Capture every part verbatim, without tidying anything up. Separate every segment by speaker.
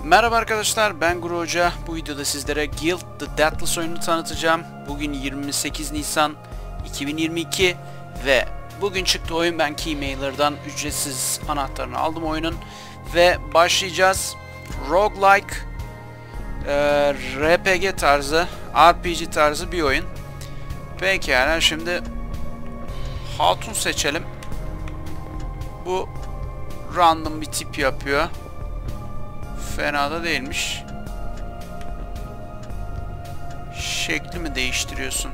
Speaker 1: Merhaba arkadaşlar, ben Guru Hoca. Bu videoda sizlere Guild The Deathless oyununu tanıtacağım. Bugün yirmi sekiz Nisan iki bin yirmi iki ve bugün çıktı oyun. Ben Keymailer'dan ücretsiz anahtarını aldım oyunun ve başlayacağız. Roguelike, e, R P G tarzı, R P G tarzı bir oyun. Pekala, şimdi hatun seçelim. Bu random bir tip yapıyor. Fena da değilmiş. Şekli mi değiştiriyorsun?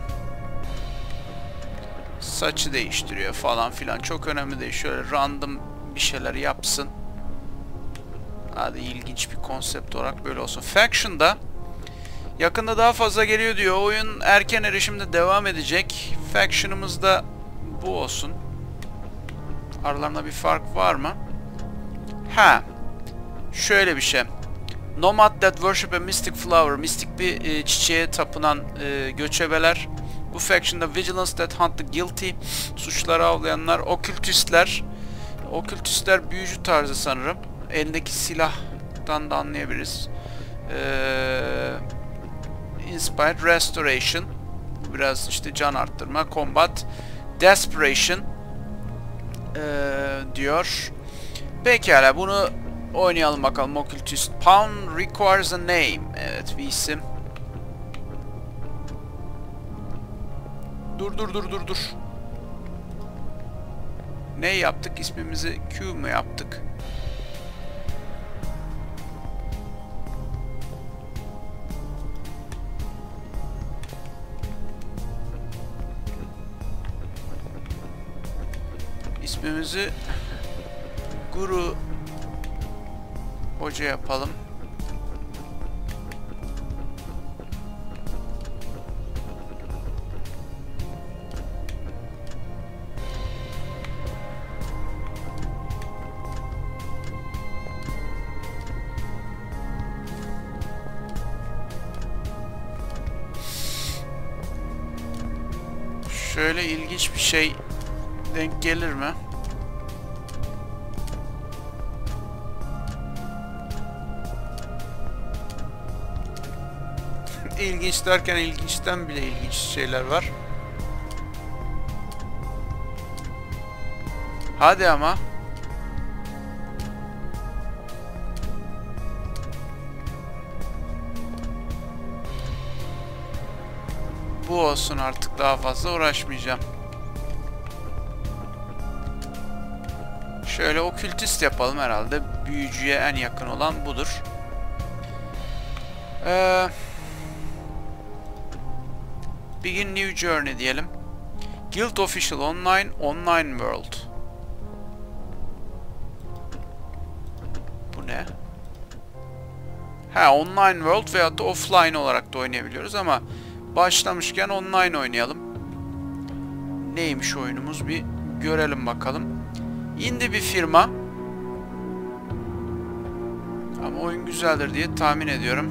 Speaker 1: Saçı değiştiriyor falan filan. Çok önemli değil. Şöyle random bir şeyler yapsın. Hadi, ilginç bir konsept olarak böyle olsun. Faction'da yakında daha fazla geliyor diyor. Oyun erken erişimde devam edecek. Faction'ımızda bu olsun. Aralarında bir fark var mı? Ha. Şöyle bir şey. Nomad that worship a mystic flower. Mistik bir e, çiçeğe tapınan e, göçebeler. Bu faction'da vigilance that hunt the guilty. Suçları avlayanlar. Okültistler. Okültistler büyücü tarzı sanırım. Elindeki silahtan da anlayabiliriz. Ee, inspired restoration. Biraz işte can arttırma. Combat. Desperation. Ee, diyor. Pekala, bunu oynayalım bakalım. Occultist. Pawn requires a name. Evet, bir isim. Dur dur dur dur dur. Ne yaptık? İsmimizi Q mu yaptık? İsmimizi Guru Hoca yapalım. Şöyle ilginç bir şey denk gelir mi? İlginç derken ilginçten bile ilginç şeyler var. Hadi ama. Bu olsun, artık daha fazla uğraşmayacağım. Şöyle okültist yapalım herhalde. Büyücüye en yakın olan budur. Eee... Begin new journey diyelim. Guild official online, online world. Bu ne? Ha, online world veyahut da offline olarak da oynayabiliyoruz ama başlamışken online oynayalım. Neymiş oyunumuz, bir görelim bakalım. Indie bir firma. Ama oyun güzeldir diye tahmin ediyorum.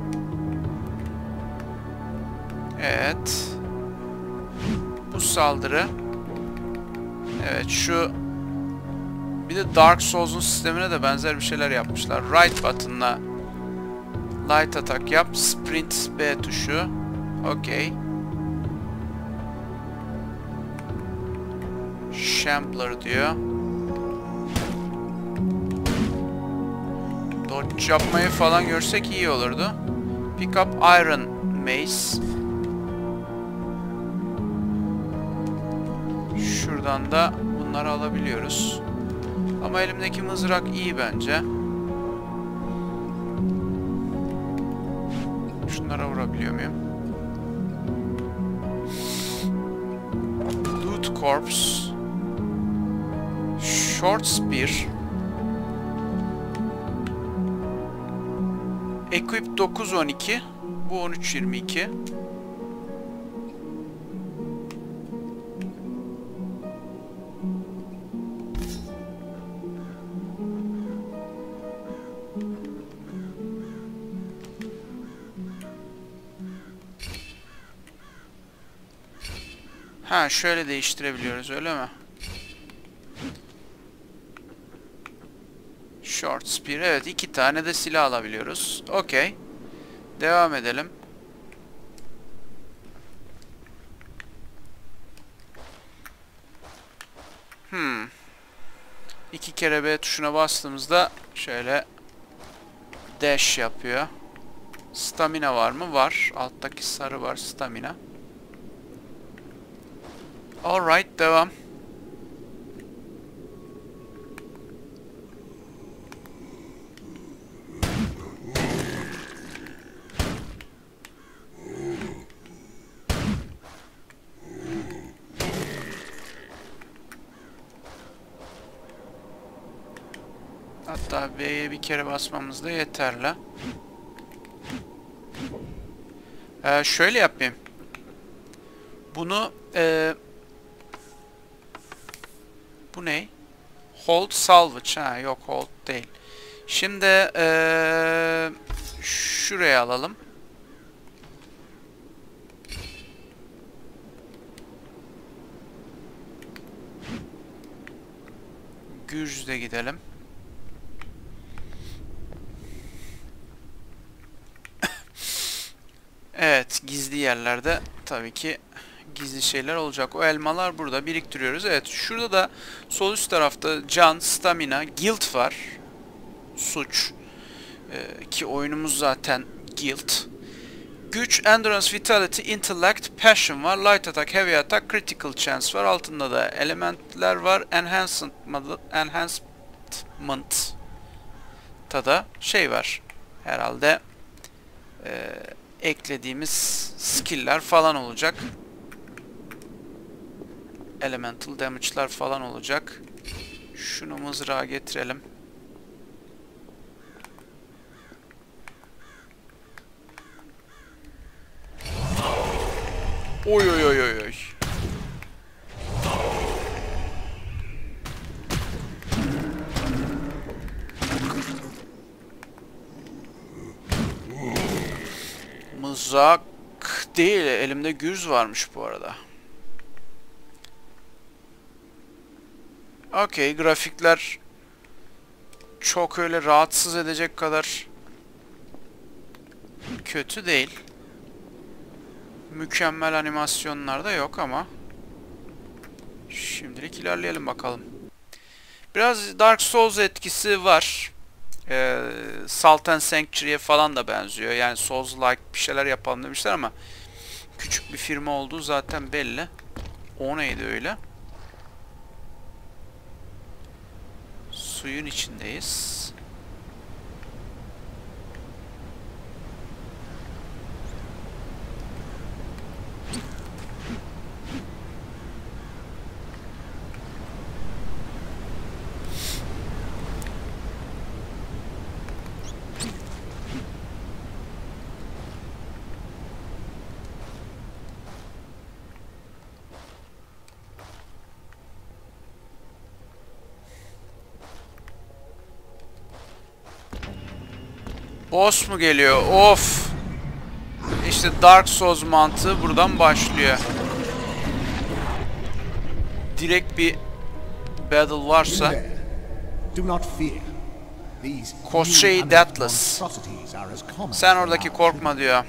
Speaker 1: Evet. Bu saldırı. Evet, şu bir de Dark Souls'un sistemine de benzer bir şeyler yapmışlar. Right button'la light attack yap. Sprint B tuşu. Okey. Shambler diyor. Dodge yapmayı falan görsek iyi olurdu. Pick up Iron Mace. Şuradan da bunları alabiliyoruz. Ama elimdeki mızrak iyi bence. Şunlara vurabiliyor muyum? Loot Corps. Short Spear. Equip dokuz on iki. Bu on üç yirmi iki. Ha, şöyle değiştirebiliyoruz, öyle mi? Short spear. Evet, iki tane de silah alabiliyoruz. Okey. Devam edelim. Hmm. İki kere B tuşuna bastığımızda şöyle dash yapıyor. Stamina var mı? Var. Alttaki sarı var. Stamina. Alright. Devam. Hatta B'ye bir kere basmamız da yeterli. Ee, şöyle yapayım. Bunu e, bu ne? Hold salvage. Ha, yok hold değil. Şimdi e, şuraya alalım. Gürcü'de gidelim. Evet, gizli yerlerde tabii ki gizli şeyler olacak. O elmalar burada biriktiriyoruz. Evet, şurada da sol üst tarafta can, stamina, guild var. Suç. Ee, ki oyunumuz zaten guild. Güç, endurance, vitality, intellect, passion var. Light attack, heavy attack, critical chance var. Altında da elementler var. Enhancement, enhancement da şey var. Herhalde e, eklediğimiz skill'ler falan olacak. Elemental damage'lar falan olacak. Şunu mızrağa getirelim. Oy oy oy oy oy. Mızrak değil, elimde gürz varmış bu arada. Okey, grafikler çok öyle rahatsız edecek kadar kötü değil. Mükemmel animasyonlar da yok ama şimdilik ilerleyelim bakalım. Biraz Dark Souls etkisi var. Ee, Salt and Sanctuary'e falan da benziyor. Yani Souls-like bir şeyler yapalım demişler ama küçük bir firma olduğu zaten belli. O neydi öyle? Suyun içindeyiz. Boss mu geliyor? Of! İşte Dark Souls mantığı buradan başlıyor. Direkt bir battle varsa Koschei Deathless. Sen oradaki korkma diyor.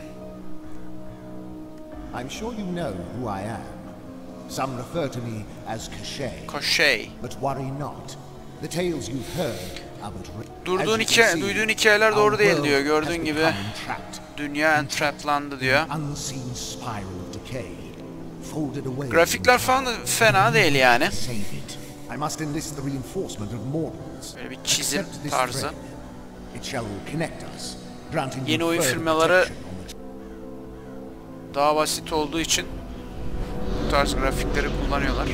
Speaker 2: I'm sure you know who I am. Some refer to me as Koschei.
Speaker 1: Koschei.
Speaker 2: But worry not. The tales you've heard are but
Speaker 1: Durduğun hikaye, duyduğun hikayeler doğru değil diyor. Gördüğün gibi dünya entraplandı diyor. Grafikler falan da fena değil yani. Böyle bir çizim tarzı. Yeni oyun firmaları daha basit olduğu için bu tarz grafikleri kullanıyorlar.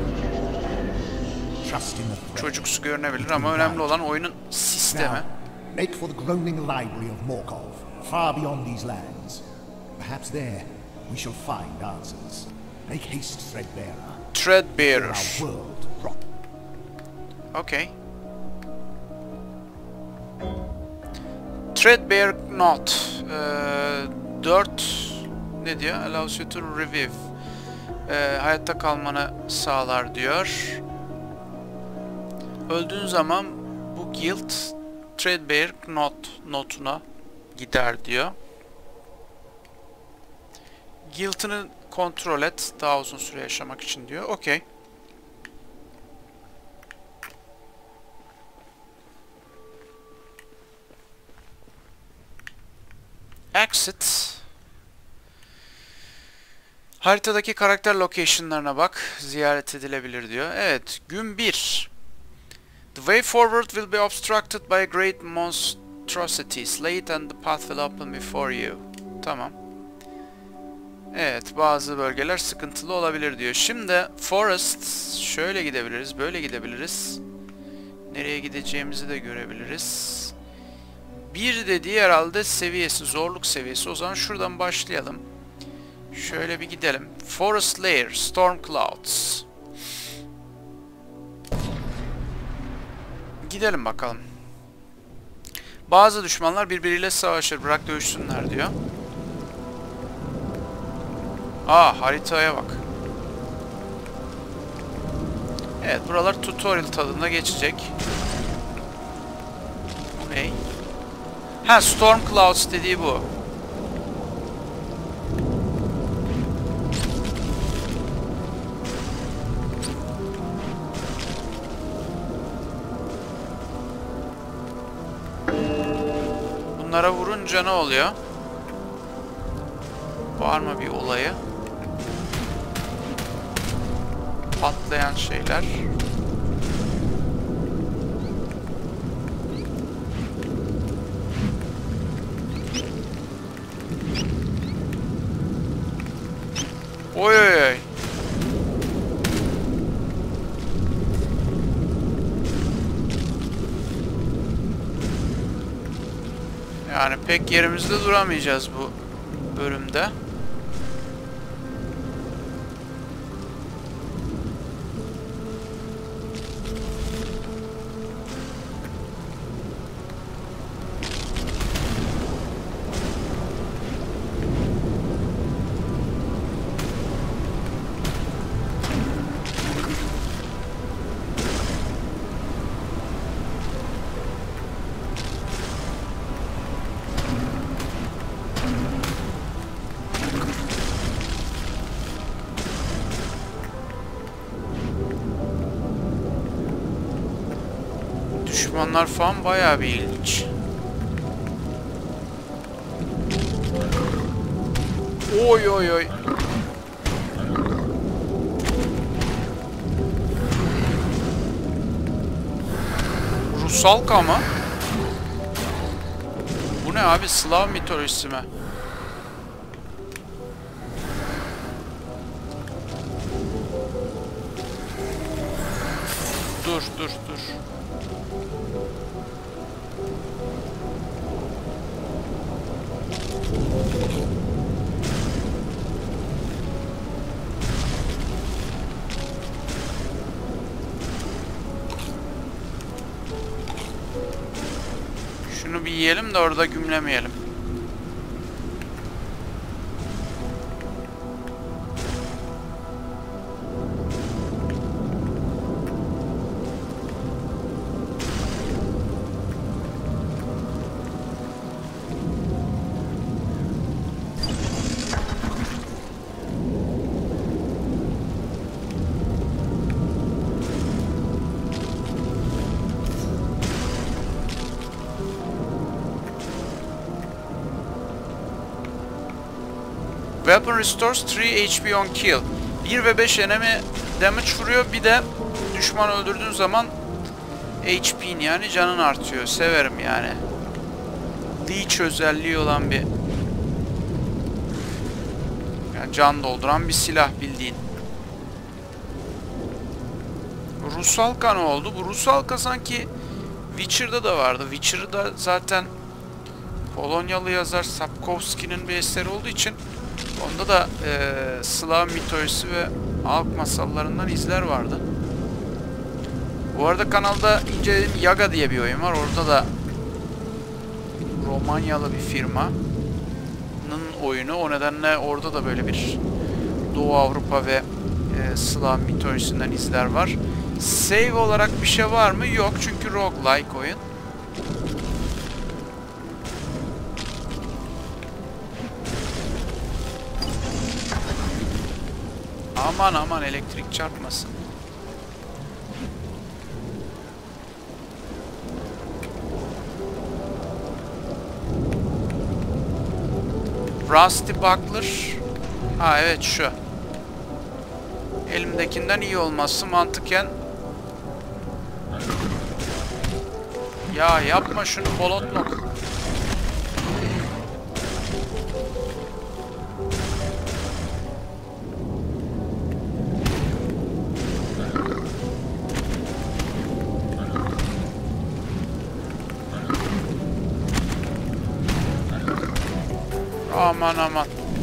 Speaker 1: Çocuksu görünebilir ama önemli olan oyunun sistemi.
Speaker 2: Make for the groaning library of Morkov, far beyond these lands. Perhaps there we shall find answers. Make haste, Threadbearer.
Speaker 1: Threadbearer. Okay. Threadbare Knot. Ee, dört ne diyor? Allows you to revive. Ee, hayatta kalmanı sağlar diyor. Öldüğün zaman bu guild Threadbare not notuna gider diyor. Guilt'ını kontrol et daha uzun süre yaşamak için diyor. Okey. Exit. Haritadaki karakter location'larına bak. Ziyaret edilebilir diyor. Evet. Gün bir. The way forward will be obstructed by a great monstrosity. Slay it and the path will open before you. Tamam. Evet. Bazı bölgeler sıkıntılı olabilir diyor. Şimdi Forest. Şöyle gidebiliriz. Böyle gidebiliriz. Nereye gideceğimizi de görebiliriz. Bir dediği herhalde seviyesi. Zorluk seviyesi. O zaman şuradan başlayalım. Şöyle bir gidelim. Forest Lair, Storm Clouds. Gidelim bakalım. Bazı düşmanlar birbiriyle savaşır. Bırak dövüşsünler diyor. Aa, haritaya bak. Evet, buralar tutorial tadında geçecek. Bu ne? Ha, Storm Clouds dediği bu. Bunlara vurunca ne oluyor? Var mı bir olayı? Patlayan şeyler. Oy oy oy. Yani pek yerimizde duramayacağız bu bölümde. Düşmanlar falan bayağı bir ilginç. Oy oy oy. Rusalka mı? Bu ne abi? Slav mitolojisi mi? Dur dur dur. Şunu bir yiyelim de orada gümlemeyelim. Weapon restores three H P on kill. bir ve beş enemy damage vuruyor. Bir de düşman öldürdüğün zaman H P'in yani canın artıyor. Severim yani. Leech özelliği olan bir yani can dolduran bir silah bildiğin. Rusalka ne oldu? Bu Rusalka sanki Witcher'da da vardı. Witcher'da zaten Polonyalı yazar Sapkowski'nin bir eseri olduğu için onda da e, Slav mitolojisi ve halk masallarından izler vardı. Bu arada kanalda incelediğim Yaga diye bir oyun var. Orada da Romanyalı bir firmanın oyunu. O nedenle orada da böyle bir Doğu Avrupa ve e, Slav mitolojisinden izler var. Save olarak bir şey var mı? Yok. Çünkü roguelike oyun. Aman aman, elektrik çarpmasın. Rusty Buckler. Ha evet, şu. Elimdekinden iyi olması mantıken. Ya yapma şunu Bolotlok. Aman aman.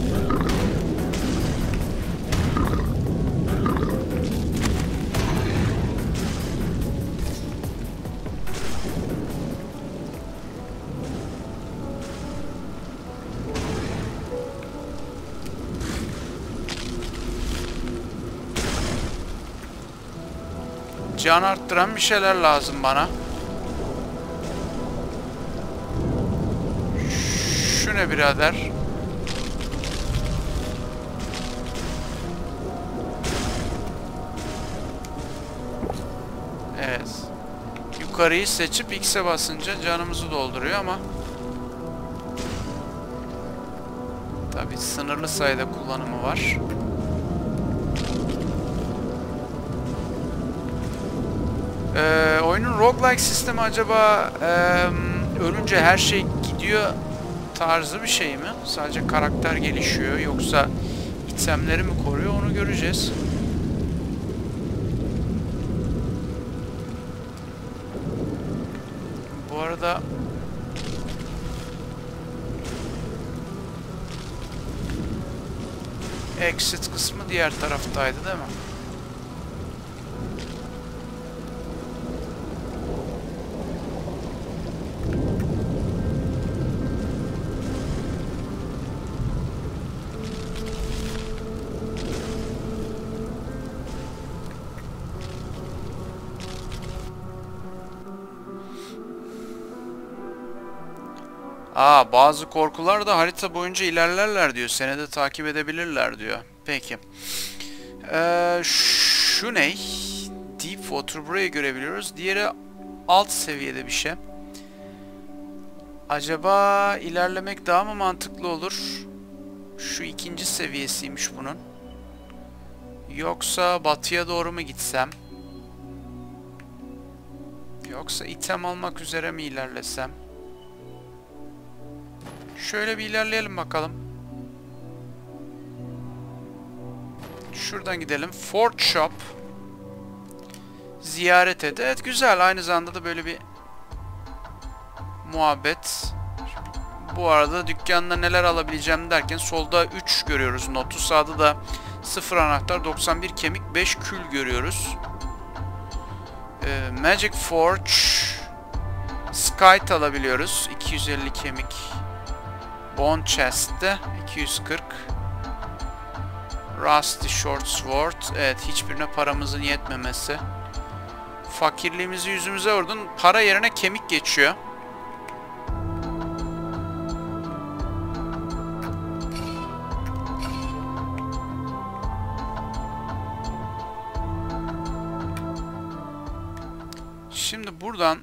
Speaker 1: Can arttıran bir şeyler lazım bana. Şu ne birader? Evet. Yukarıyı seçip X'e basınca canımızı dolduruyor ama tabii sınırlı sayıda kullanımı var. Ee, oyunun roguelike sistemi acaba e, ölünce her şey gidiyor tarzı bir şey mi? Sadece karakter gelişiyor yoksa itemleri mi koruyor, onu göreceğiz. Bu arada exit kısmı diğer taraftaydı değil mi? Aa, bazı korkular da harita boyunca ilerlerler diyor. Seni de takip edebilirler diyor. Peki. Ee, şu ne? Deep Water, burayı görebiliyoruz. Diğeri alt seviyede bir şey. Acaba ilerlemek daha mı mantıklı olur? Şu ikinci seviyesiymiş bunun. Yoksa batıya doğru mu gitsem? Yoksa item almak üzere mi ilerlesem? Şöyle bir ilerleyelim bakalım. Şuradan gidelim. Fort Shop. Ziyaret et. Evet, güzel. Aynı zamanda da böyle bir muhabbet. Bu arada dükkanda neler alabileceğim derken solda üç görüyoruz notu. Sağda da sıfır anahtar, doksan bir kemik, beş kül görüyoruz. Ee, Magic Forge. Skite alabiliyoruz. iki yüz elli kemik. Bone Chest'te iki yüz kırk. Rusty Short Sword. Evet, hiçbirine paramızın yetmemesi. Fakirliğimizi yüzümüze vurdun. Para yerine kemik geçiyor. Şimdi buradan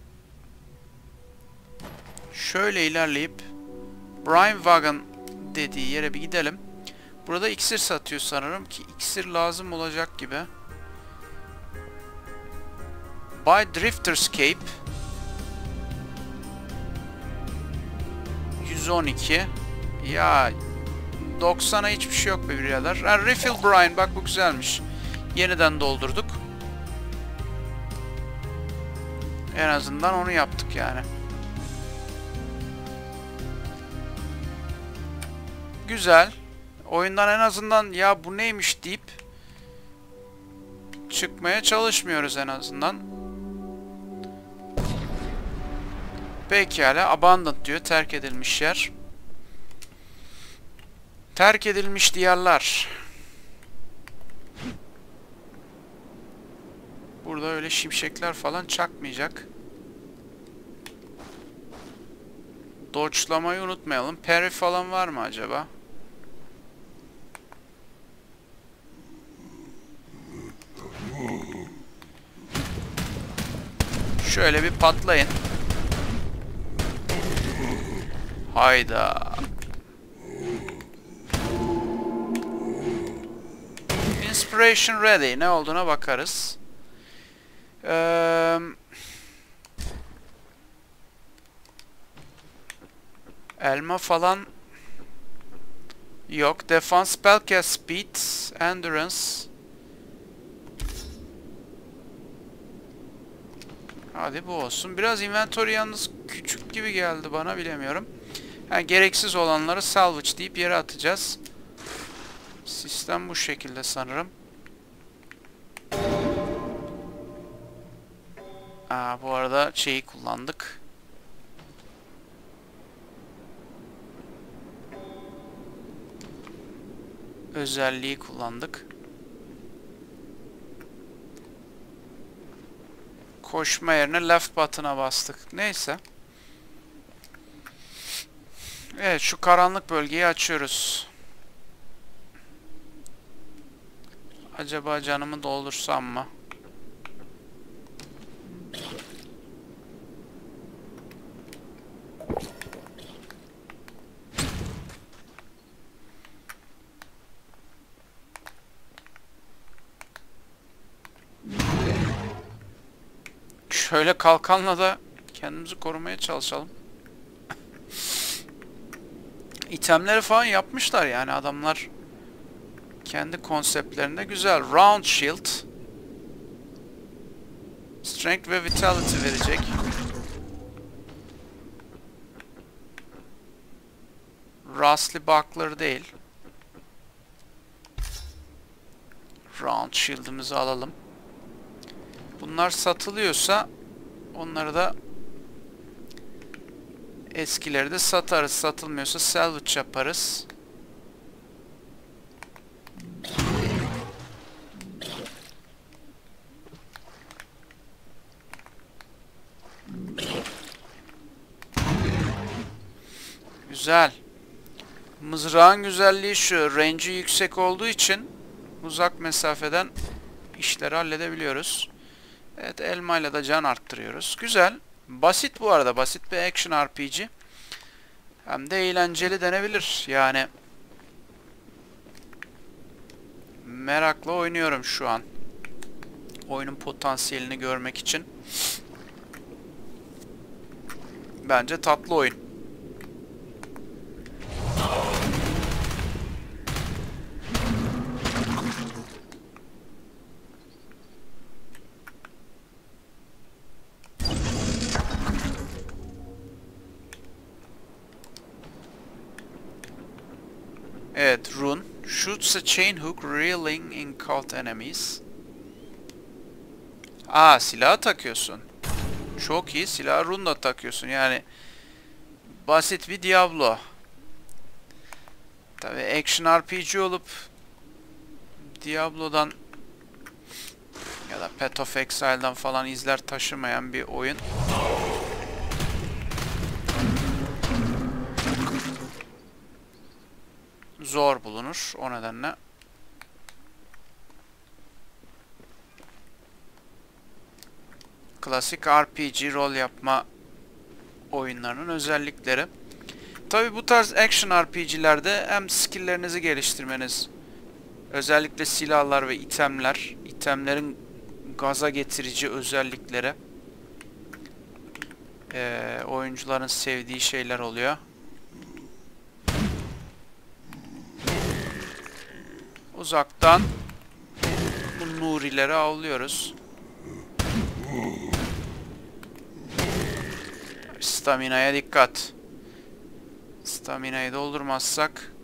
Speaker 1: şöyle ilerleyip Brian Wagon dediği yere bir gidelim. Burada iksir satıyor sanırım ki iksir lazım olacak gibi. Buy Drifterscape. yüz on iki. Ya doksana hiçbir şey yok be birader. Ha, Refill Brian, bak bu güzelmiş. Yeniden doldurduk. En azından onu yaptık yani. Güzel. Oyundan en azından ya bu neymiş deyip çıkmaya çalışmıyoruz en azından. Pekala. Abandoned diyor. Terk edilmiş yer. Terk edilmiş diyarlar. Burada öyle şimşekler falan çakmayacak. Dodge'lamayı unutmayalım. Parry falan var mı acaba? Şöyle bir patlayın. Hayda. Inspiration ready. Ne olduğuna bakarız. Ee, elma falan yok. Defense, spellcast speed, endurance. Hadi bu olsun. Biraz inventory yalnız küçük gibi geldi bana, bilemiyorum. Yani gereksiz olanları salvage deyip yere atacağız. Sistem bu şekilde sanırım. Aa, bu arada şeyi kullandık. Özelliği kullandık. Koşma yerine left button'a bastık. Neyse. Evet, şu karanlık bölgeyi açıyoruz. Acaba canımı doldursam mı? Şöyle kalkanla da kendimizi korumaya çalışalım. İtemleri falan yapmışlar yani adamlar. Kendi konseptlerinde güzel. Round Shield. Strength ve Vitality verecek. Rustly Buckler değil. Round Shield'ımızı alalım. Bunlar satılıyorsa onları da eskileri de satarız. Satılmıyorsa salvage yaparız. Güzel. Mızrağın güzelliği şu. Range'i yüksek olduğu için uzak mesafeden işleri halledebiliyoruz. Evet, elmayla da can arttırıyoruz. Güzel. Basit bu arada. Basit bir action R P G. Hem de eğlenceli denebilir. Yani merakla oynuyorum şu an. Oyunun potansiyelini görmek için. Bence tatlı oyun. Evet, rune. Shoots a chain hook reeling in caught enemies. Aa, silahı takıyorsun. Çok iyi, silahı rune da takıyorsun. Yani basit bir Diablo. Tabii action R P G olup Diablo'dan ya da Path of Exile'dan falan izler taşımayan bir oyun. Zor bulunur o nedenle. Klasik R P G rol yapma oyunlarının özellikleri. Tabi bu tarz action R P G'lerde hem skill'lerinizi geliştirmeniz, özellikle silahlar ve itemler, itemlerin gaza getirici özellikleri ee, oyuncuların sevdiği şeyler oluyor. Uzaktan bu nurileri avlıyoruz. Stamina'ya dikkat. Stamina'yı doldurmazsak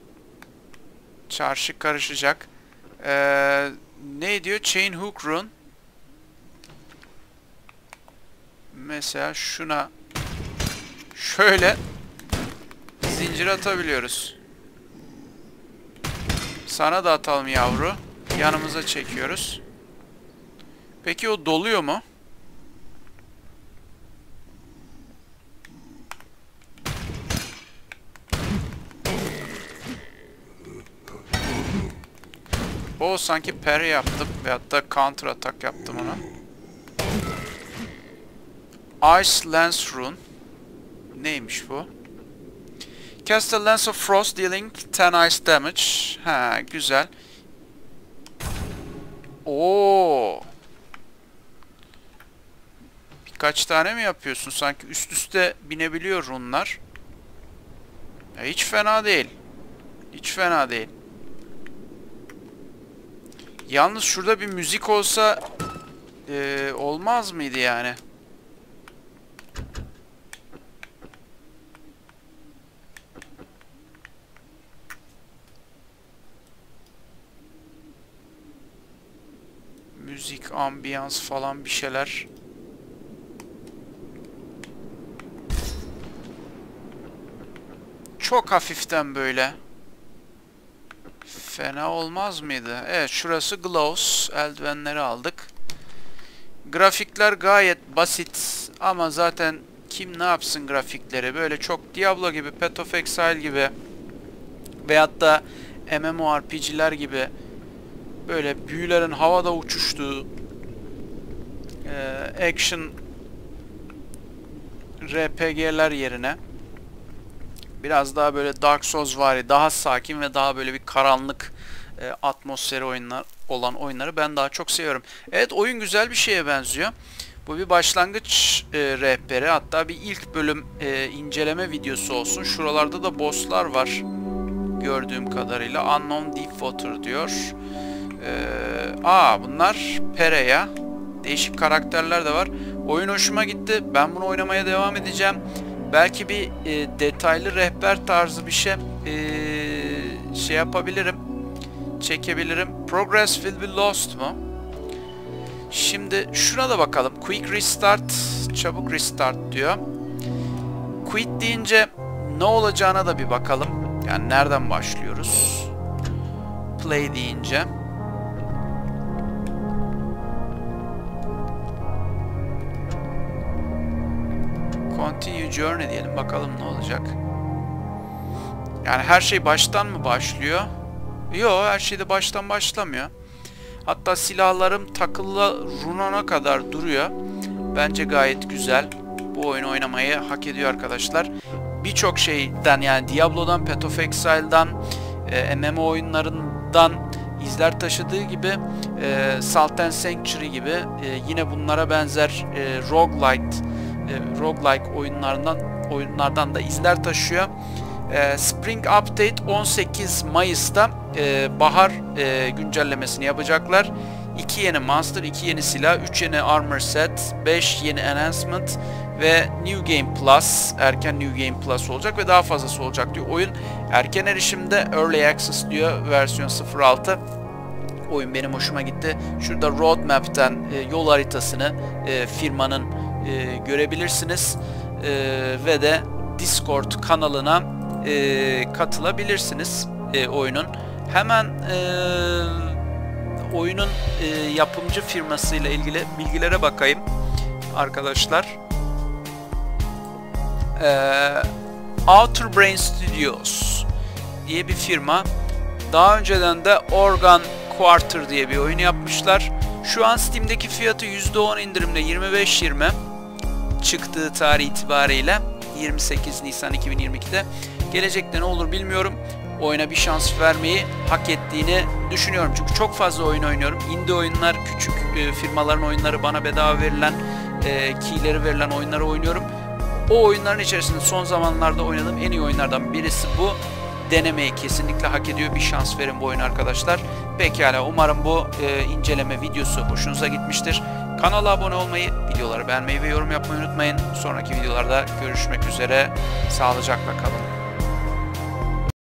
Speaker 1: çarşı karışacak. Ee, ne diyor? Chain hook rune. Mesela şuna şöyle zincir atabiliyoruz. Sana da atalım yavru. Yanımıza çekiyoruz. Peki o doluyor mu? O sanki parry yaptım veyahut da counter atak yaptım ona. Ice Lance Rune. Neymiş bu? Cast a Lance of Frost dealing ten ice damage. Ha, güzel. Oo. Birkaç tane mi yapıyorsun? Sanki üst üste binebiliyor runlar. Ya hiç fena değil. Hiç fena değil. Yalnız şurada bir müzik olsa e, olmaz mıydı yani? Müzik, ambiyans falan bir şeyler. Çok hafiften böyle. Fena olmaz mıydı? Evet, şurası Gloves. Eldivenleri aldık. Grafikler gayet basit. Ama zaten kim ne yapsın grafikleri? Böyle çok Diablo gibi, Path of Exile gibi veyahut da MMORPG'ler gibi böyle büyülerin havada uçuştuğu e, action R P G'ler yerine biraz daha böyle Dark Souls vari, daha sakin ve daha böyle bir karanlık e, atmosferi oyunlar olan oyunları ben daha çok seviyorum. Evet, oyun güzel bir şeye benziyor. Bu bir başlangıç e, rehberi, hatta bir ilk bölüm e, inceleme videosu olsun. Şuralarda da bosslar var gördüğüm kadarıyla. Unknown Deep Water diyor. E, aa bunlar Pereya. Değişik karakterler de var. Oyun hoşuma gitti. Ben bunu oynamaya devam edeceğim. Belki bir e, detaylı rehber tarzı bir şey e, şey yapabilirim. Çekebilirim. Progress will be lost mu? Şimdi şuna da bakalım. Quick restart, çabuk restart diyor. Quit deyince ne olacağına da bir bakalım. Yani nereden başlıyoruz? Play deyince. Continue journey diyelim. Bakalım ne olacak. Yani her şey baştan mı başlıyor? Yok, her şey de baştan başlamıyor. Hatta silahlarım takılı runana kadar duruyor. Bence gayet güzel. Bu oyunu oynamayı hak ediyor arkadaşlar. Birçok şeyden, yani Diablo'dan, Path of Exile'dan, e, M M O oyunlarından izler taşıdığı gibi e, Salt and Sanctuary gibi e, yine bunlara benzer e, roguelite, e, roguelike oyunlardan oyunlardan da izler taşıyor. E, Spring Update on sekiz Mayıs'ta e, bahar e, güncellemesini yapacaklar. iki yeni monster, iki yeni silah, üç yeni armor set, beş yeni enhancement ve New Game Plus, erken New Game Plus olacak ve daha fazlası olacak diyor. Oyun erken erişimde, Early Access diyor, versiyon sıfır altı. Oyun benim hoşuma gitti. Şurada roadmap'ten e, yol haritasını e, firmanın e, görebilirsiniz e, ve de Discord kanalına e, katılabilirsiniz e, oyunun. Hemen e, oyunun e, yapımcı firmasıyla ilgili bilgilere bakayım arkadaşlar. E, Outer Brain Studios diye bir firma. Daha önceden de Organ Quarter diye bir oyun yapmışlar. Şu an Steam'deki fiyatı yüzde on indirimle yirmi beş yirmi çıktığı tarih itibariyle yirmi sekiz Nisan iki bin yirmi iki'de. Gelecekte ne olur bilmiyorum. Oyuna bir şans vermeyi hak ettiğini düşünüyorum. Çünkü çok fazla oyun oynuyorum. Indie oyunlar, küçük e, firmaların oyunları, bana bedava verilen, e, keyleri verilen oyunları oynuyorum. O oyunların içerisinde son zamanlarda oynadığım en iyi oyunlardan birisi bu. Denemeyi kesinlikle hak ediyor. Bir şans verin bu oyunu arkadaşlar. Pekala, umarım bu e, inceleme videosu hoşunuza gitmiştir. Kanala abone olmayı, videoları beğenmeyi ve yorum yapmayı unutmayın. Sonraki videolarda görüşmek üzere. Sağlıcakla kalın.